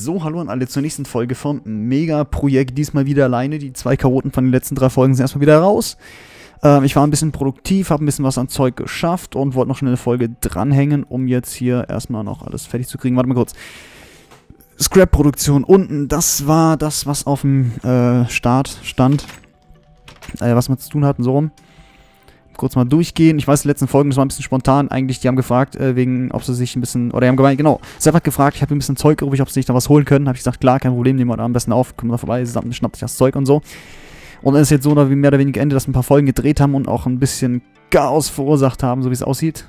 So, hallo an alle zur nächsten Folge vom Mega-Projekt. Diesmal wieder alleine. Die 2 Chaoten von den letzten 3 Folgen sind erstmal wieder raus. Ich war ein bisschen produktiv, habe ein bisschen was an Zeug geschafft und wollte noch schnell eine Folge dranhängen, um jetzt hier erstmal noch alles fertig zu kriegen. Warte mal kurz. Scrap-Produktion unten, das war das, was auf dem Start stand. Was wir zu tun hatten, so rum. Kurz mal durchgehen. Ich weiß, die letzten Folgen, das war ein bisschen spontan. Eigentlich, die haben gefragt, wegen, ob sie sich ein bisschen, oder die haben gemeint, genau, Sepp hat gefragt, ich habe ein bisschen Zeug übrig, ob sie sich da was holen können. Habe ich gesagt, klar, kein Problem, nehmen wir da am besten auf, kommen da vorbei, schnappt sich das Zeug und so. Und dann ist jetzt so, dass wir mehr oder weniger Ende, dass wir ein paar Folgen gedreht haben und auch ein bisschen Chaos verursacht haben, so wie es aussieht.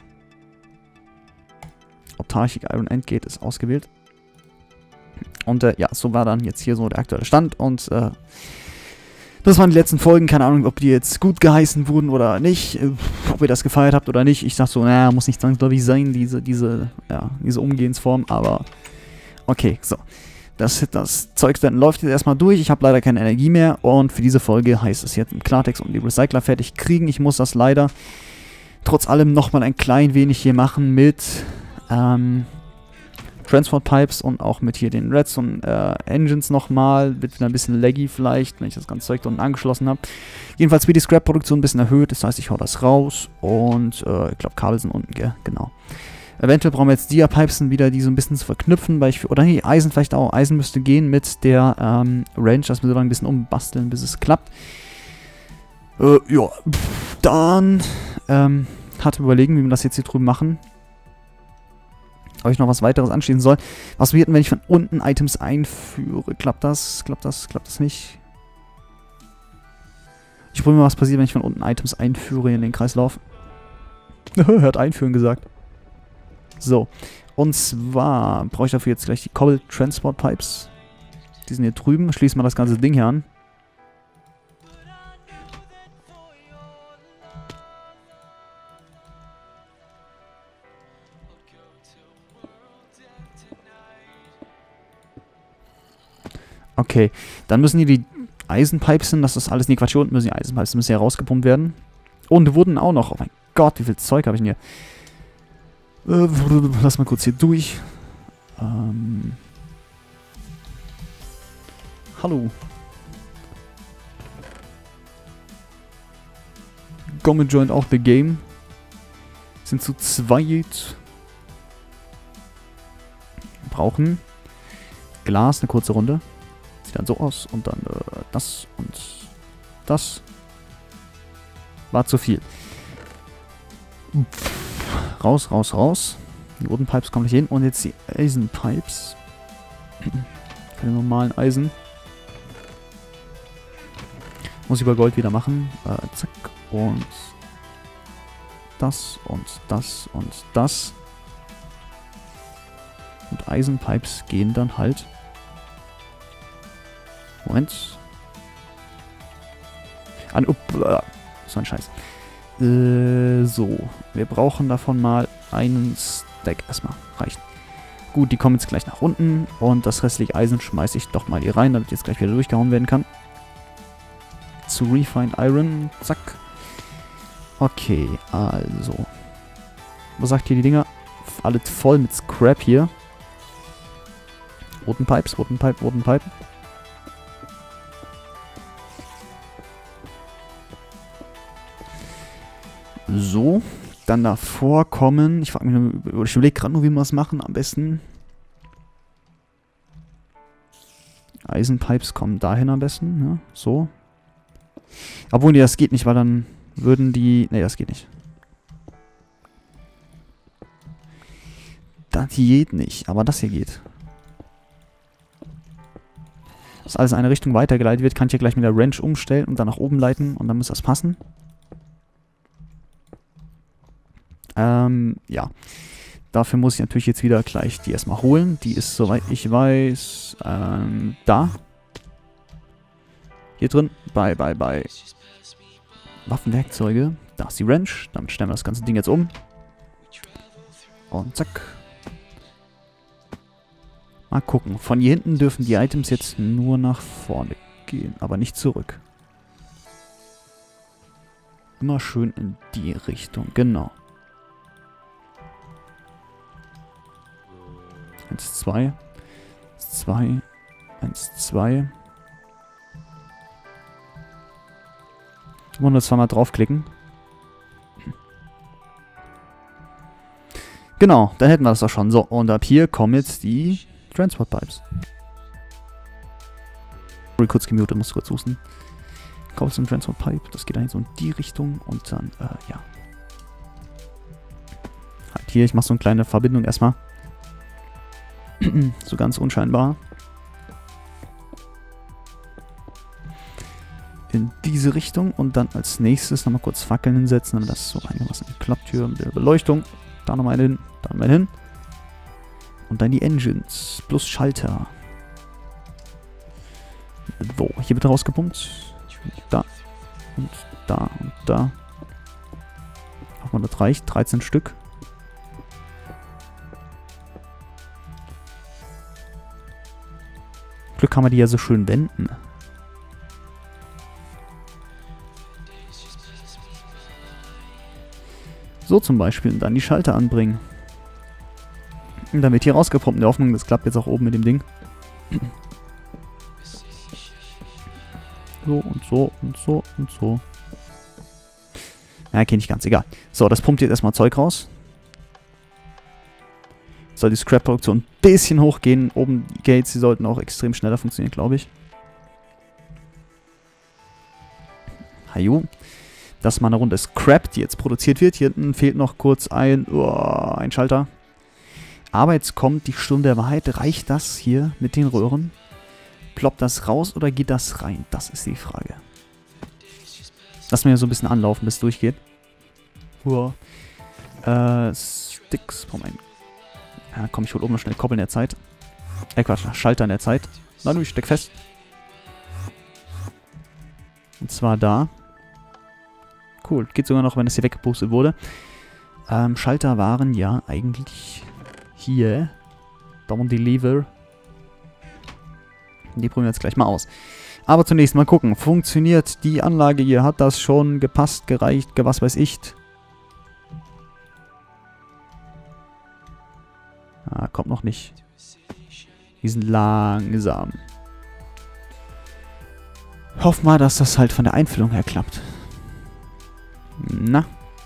Autarchic Iron Endgate ist ausgewählt. Und ja, so war dann jetzt hier so der aktuelle Stand und das waren die letzten Folgen, keine Ahnung, ob die jetzt gut geheißen wurden oder nicht, ob ihr das gefeiert habt oder nicht. Ich dachte so, naja, muss nicht zwangsläufig sein, diese Umgehensform, aber okay, so. Das Zeug läuft jetzt erstmal durch, ich habe leider keine Energie mehr und für diese Folge heißt es jetzt im Klartext und die Recycler fertig kriegen. Ich muss das leider trotz allem nochmal ein klein wenig hier machen mit Transport Pipes und auch mit hier den Redstone Engines nochmal. Wird wieder ein bisschen laggy vielleicht, wenn ich das ganze Zeug da unten angeschlossen habe. Jedenfalls wird die Scrap-Produktion ein bisschen erhöht, das heißt, ich hau das raus und ich glaube, Kabel sind unten, gell? Genau. Eventuell brauchen wir jetzt Dia-Pipes wieder, die so ein bisschen zu verknüpfen, weil oder nee, Eisen vielleicht auch. Eisen müsste gehen mit der Range, dass wir so lange ein bisschen umbasteln, bis es klappt. Ja, dann hatte überlegen, wie wir das jetzt hier drüben machen. Ob ich noch was weiteres anschließen soll. Was wird denn, wenn ich von unten Items einführe? Klappt das? Klappt das? Klappt das nicht? Ich probiere mal, was passiert, wenn ich von unten Items einführe in den Kreislauf. Hört einführen gesagt. So. Und zwar brauche ich dafür jetzt gleich die Cobble Transport Pipes. Die sind hier drüben. Schließen wir das ganze Ding hier an. Okay, dann müssen hier die Eisenpipes hin, das ist alles, nee, Quatsch, hier unten müssen die Eisenpipes, müssen ja rausgepumpt werden. Und wurden auch noch, oh mein Gott, wie viel Zeug habe ich denn hier? Lass mal kurz hier durch. Hallo. Gomme joined auch the game. Sind zu zweit. Brauchen Glas, eine kurze Runde. Sieht dann so aus und dann das und das. War zu viel. Raus, raus, raus. Die Wooden Pipes kommen nicht hin. Und jetzt die Eisenpipes. Für den normalen Eisen. Muss ich über Gold wieder machen. Zack. Und das und das und das. Und Eisenpipes gehen dann halt. Moment. So ein Scheiß. So. Wir brauchen davon mal einen Stack erstmal. Reicht. Gut, die kommen jetzt gleich nach unten. Und das restliche Eisen schmeiße ich doch mal hier rein, damit jetzt gleich wieder durchgehauen werden kann. Zu Refined Iron. Zack. Okay, also. Was sagt hier die Dinger? Alles voll mit Scrap hier. Wooden Pipes, Wooden Pipe, Wooden Pipe. So, dann davor kommen, ich überlege gerade nur, wie wir das machen, am besten. Eisenpipes kommen dahin am besten, ja, so. Obwohl, nee, das geht nicht, weil dann würden die, nee, das geht nicht. Das geht nicht, aber das hier geht. Dass alles in eine Richtung weitergeleitet wird, kann ich hier gleich mit der Wrench umstellen und dann nach oben leiten und dann muss das passen. Ja. Dafür muss ich natürlich jetzt wieder gleich die erstmal holen. Die ist, soweit ich weiß, da. Hier drin, bei Waffenwerkzeuge. Da ist die Wrench. Damit stellen wir das ganze Ding jetzt um. Und zack. Mal gucken. Von hier hinten dürfen die Items jetzt nur nach vorne gehen, aber nicht zurück. Immer schön in die Richtung, genau. 1, 2. 2, 1, 2. Und zweimal draufklicken. Genau, dann hätten wir das doch schon. So, und ab hier kommen jetzt die Transport Pipes. Kurz gemutet, muss kurz husten. Cobblestone Transport Pipe, das geht eigentlich so in die Richtung und dann, ja. Halt hier, ich mache so eine kleine Verbindung erstmal. So ganz unscheinbar. In diese Richtung und dann als nächstes nochmal kurz Fackeln hinsetzen, damit das so einigermaßen klappt. Hier mit der Beleuchtung. Da nochmal hin, da nochmal hin. Und dann die Engines plus Schalter. So, hier wird rausgepumpt. Da und da und da. Auch mal, das reicht. 13 Stück. Glück kann man die ja so schön wenden. So zum Beispiel. Und dann die Schalter anbringen. Und dann wird hier rausgepumpt. In der Hoffnung, das klappt jetzt auch oben mit dem Ding. So und so und so und so. Ja, okay, nicht ganz. Egal. So, das pumpt jetzt erstmal Zeug raus. Soll die Scrap-Produktion ein bisschen hochgehen. Oben die Gates, die sollten auch extrem schneller funktionieren, glaube ich. Hajo. Das ist mal eine Runde Scrap, die jetzt produziert wird. Hier hinten fehlt noch kurz ein Schalter. Aber jetzt kommt die Stunde der Wahrheit. Reicht das hier mit den Röhren? Ploppt das raus oder geht das rein? Das ist die Frage. Lass mir so ein bisschen anlaufen, bis es durchgeht. Sticks. Ja, komm, ich hol oben noch schnell Koppeln der Zeit. Quatsch, Schalter in der Zeit. Na du, ich steck fest. Und zwar da. Cool, geht sogar noch, wenn es hier weggepustet wurde. Schalter waren ja eigentlich hier. Da und die Lever. Die probieren wir jetzt gleich mal aus. Aber zunächst mal gucken. Funktioniert die Anlage hier? Hat das schon gepasst, gereicht, was weiß ich? Ah, kommt noch nicht. Die sind langsam. Hoffen wir, dass das halt von der Einfüllung her klappt. Na.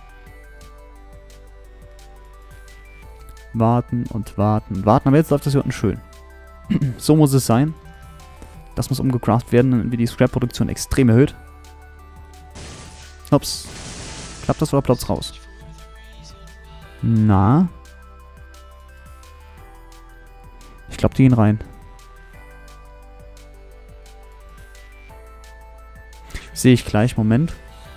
Warten und warten, warten. Aber jetzt läuft das hier unten schön. So muss es sein. Das muss umgecraftet werden, dann wird die Scrap-Produktion extrem erhöht. Ups. Klappt das oder ploppt's raus? Na. Ich glaube, die gehen rein. Sehe ich gleich. Moment.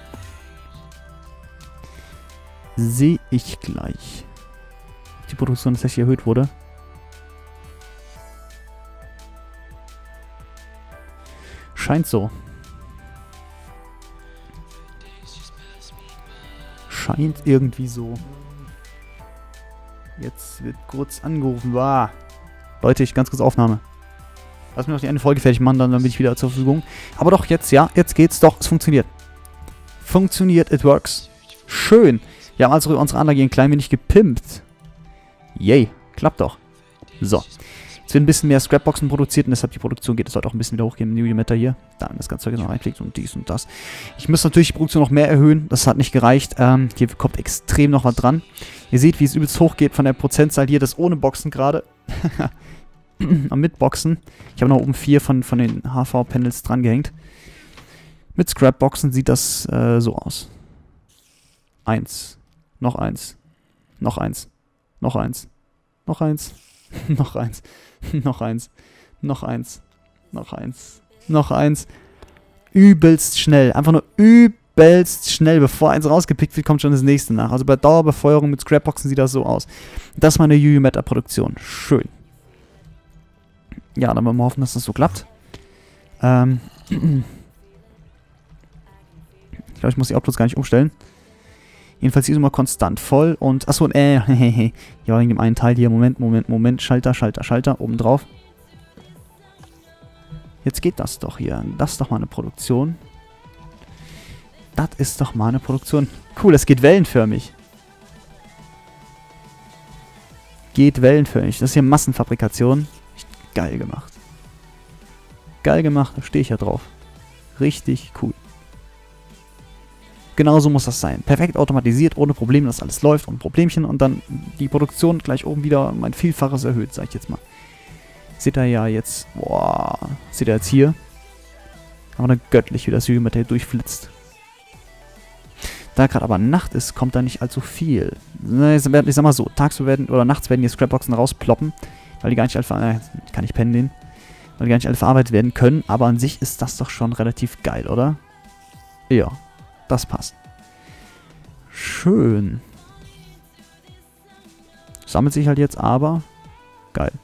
Sehe ich gleich. Die Produktion tatsächlich erhöht wurde. Scheint so. Scheint irgendwie so. Jetzt wird kurz angerufen. Wow. Leute, ich ganz kurz Aufnahme. Lass mir noch die eine Folge fertig machen, dann bin ich wieder zur Verfügung. Aber doch, jetzt, ja, jetzt geht's doch. Es funktioniert. Funktioniert, it works. Schön. Wir haben also unsere Anlage ein klein wenig gepimpt. Yay, klappt doch. So. Jetzt werden ein bisschen mehr Scrapboxen produziert und deshalb die Produktion geht es heute auch ein bisschen wieder hochgehen. New Meter hier. Dann das ganze Zeug noch reinpflegt und dies und das. Ich muss natürlich die Produktion noch mehr erhöhen. Das hat nicht gereicht. Hier kommt extrem noch was dran. Ihr seht, wie es übelst hoch geht von der Prozentzahl hier. Das ohne Boxen gerade. Mit Boxen. Ich habe noch oben 4 von den HV-Panels dran gehängt. Mit Scrapboxen sieht das so aus. 1. Noch 1. Noch 1. Noch 1. Noch 1. Noch 1. Noch 1. Noch 1. Noch 1. Noch 1. Übelst schnell. Einfach nur übelst schnell. Bevor eins rausgepickt wird, kommt schon das nächste nach. Also bei Dauerbefeuerung mit Scrapboxen sieht das so aus. Das ist meine UU-Meta-Produktion. Schön. Ja, dann wollen wir hoffen, dass das so klappt. Ich glaube, ich muss die Outputs gar nicht umstellen. Jedenfalls die ist immer konstant voll und... Achso, ja, wegen dem einen Teil hier. Moment. Schalter, obendrauf. Jetzt geht das doch hier. Das ist doch mal eine Produktion. Das ist doch mal eine Produktion. Cool, es geht wellenförmig. Geht wellenförmig. Das ist hier Massenfabrikation. Geil gemacht. Geil gemacht, da stehe ich ja drauf. Richtig cool. Genauso muss das sein. Perfekt automatisiert, ohne Probleme, dass alles läuft, ohne Problemchen und dann die Produktion gleich oben wieder um ein Vielfaches erhöht, sag ich jetzt mal. Seht ihr ja jetzt, boah, seht ihr jetzt hier? Aber dann göttlich, wie das Videomaterial durchflitzt. Da gerade aber Nacht ist, kommt da nicht allzu viel. Ich sag mal so, tagsüber werden, oder nachts werden die Scrapboxen rausploppen, weil die gar nicht alle, kann ich pennen den, weil die gar nicht alle verarbeitet werden können, aber an sich ist das doch schon relativ geil, oder? Ja, das passt. Schön. Sammelt sich halt jetzt, aber geil.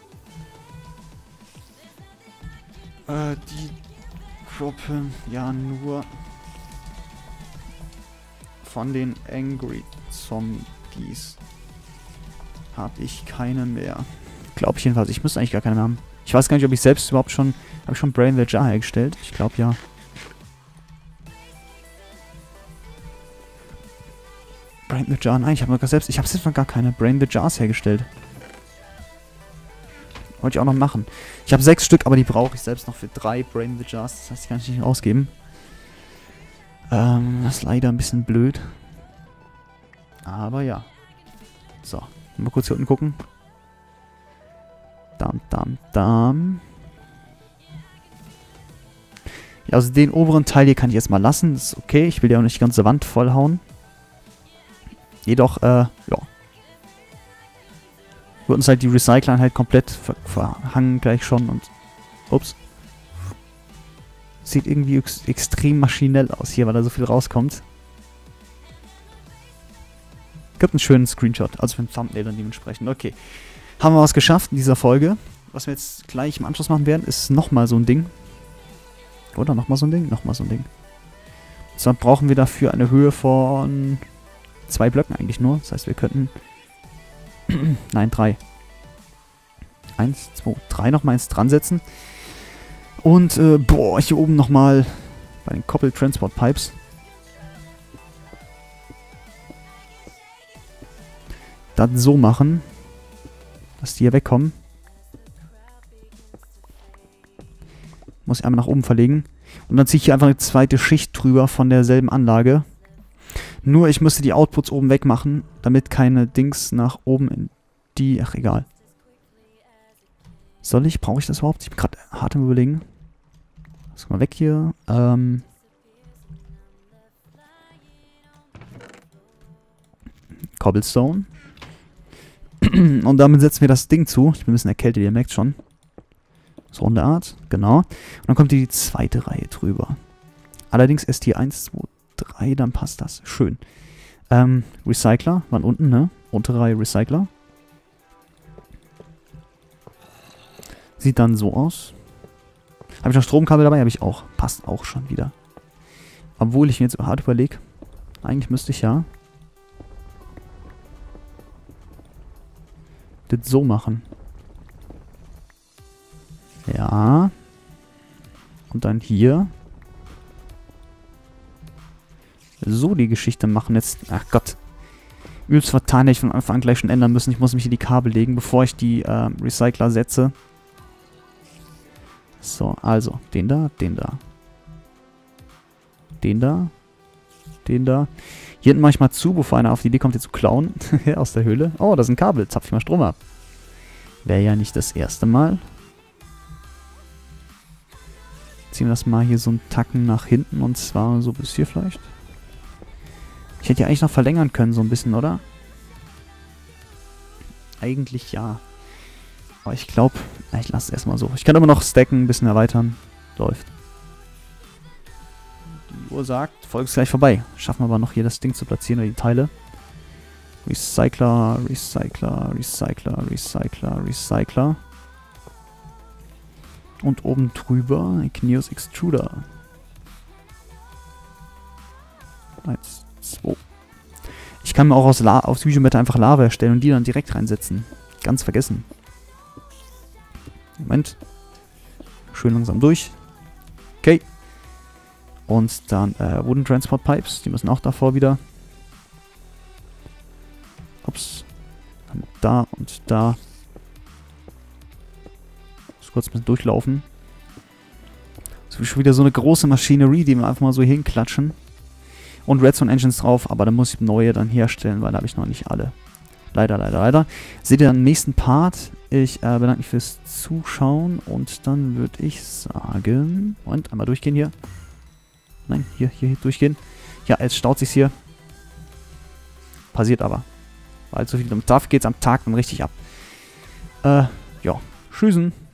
Die Gruppe, ja nur von den Angry Zombies habe ich keine mehr. Glaube ich jedenfalls. Ich müsste eigentlich gar keine mehr haben. Ich weiß gar nicht, ob ich selbst überhaupt schon... Habe ich schon Brain the Jar hergestellt? Ich glaube ja. Brain the Jar? Nein, ich habe selbst noch gar keine Brain the Jars hergestellt. Wollte ich auch noch machen. Ich habe 6 Stück, aber die brauche ich selbst noch für 3 Brain the Jars. Das heißt, die kann ich nicht ausgeben. Das ist leider ein bisschen blöd. Aber ja. So, mal kurz hier unten gucken. Dam. Ja, also den oberen Teil hier kann ich jetzt mal lassen. Das ist okay. Ich will ja auch nicht die ganze Wand vollhauen. Jedoch, ja. Wird uns halt die Recycler halt komplett verhangen gleich schon und... Ups. Sieht irgendwie extrem maschinell aus hier, weil da so viel rauskommt. Gibt einen schönen Screenshot, also für ein Thumbnail dann dementsprechend. Okay. Haben wir was geschafft in dieser Folge. Was wir jetzt gleich im Anschluss machen werden, ist nochmal so ein Ding. Oder nochmal so ein Ding? Nochmal so ein Ding. Und zwar brauchen wir dafür eine Höhe von 2 Blöcken eigentlich nur. Das heißt, wir könnten... Nein, 3. 1, 2, 3 nochmal eins dran setzen. Und, boah, hier oben nochmal bei den Coupled Transport Pipes. Dann so machen, dass die hier wegkommen. Muss ich einmal nach oben verlegen. Und dann ziehe ich hier einfach eine zweite Schicht drüber von derselben Anlage. Nur ich müsste die Outputs oben wegmachen, damit keine Dings nach oben in die... Ach, egal. Soll ich? Brauche ich das überhaupt? Ich bin gerade hart im Überlegen. Lass mal weg hier. Cobblestone. Und damit setzen wir das Ding zu. Ich bin ein bisschen erkältet, ihr merkt schon. So in der Art, genau. Und dann kommt hier die zweite Reihe drüber. Allerdings erst hier 1, 2, 3, dann passt das. Schön. Recycler waren unten, ne? Untere Reihe Recycler. Sieht dann so aus. Habe ich noch Stromkabel dabei? Habe ich auch. Passt auch schon wieder. Obwohl ich mir jetzt hart überlege. Eigentlich müsste ich ja das so machen. Ja. Und dann hier so die Geschichte machen. Jetzt, ach Gott. Übelst vertan, hätte ich von Anfang an gleich schon ändern müssen. Ich muss mich hier die Kabel legen, bevor ich die Recycler setze. So, also, den da, den da. Den da. Den da. Hier hinten mache ich mal zu, bevor einer auf die Idee kommt, hier zu klauen. Aus der Höhle. Oh, da ist ein Kabel. Zapf ich mal Strom ab. Wäre ja nicht das erste Mal. Ziehen wir das mal hier so einen Tacken nach hinten. Und zwar so bis hier vielleicht. Ich hätte ja eigentlich noch verlängern können, so ein bisschen, oder? Eigentlich ja. Aber ich glaube, ich lasse es erstmal so. Ich kann immer noch stacken, ein bisschen erweitern. Läuft. Die Uhr sagt, Folge ist gleich vorbei. Schaffen wir aber noch hier das Ding zu platzieren, oder die Teile. Recycler, Recycler, Recycler, Recycler, Recycler. Und oben drüber ein Knios Extruder. 1, 2. Ich kann mir auch aus Videomatte einfach Lava erstellen und die dann direkt reinsetzen. Ganz vergessen. Moment. Schön langsam durch. Okay. Und dann Wooden Transport Pipes. Die müssen auch davor wieder. Ups. Dann da und da. kurz ein bisschen durchlaufen. Das ist schon wieder so eine große Maschinerie, die wir einfach mal so hinklatschen. Und Redstone Engines drauf, aber da muss ich neue dann herstellen, weil da habe ich noch nicht alle. Leider, leider, leider. Seht ihr dann im nächsten Part. Ich bedanke mich fürs Zuschauen und dann würde ich sagen... Moment, einmal durchgehen hier. Nein, hier durchgehen. Ja, jetzt staut sich's hier. Passiert aber. Weil so viel. Dafür geht's am Tag dann richtig ab. Ja. Tschüssen.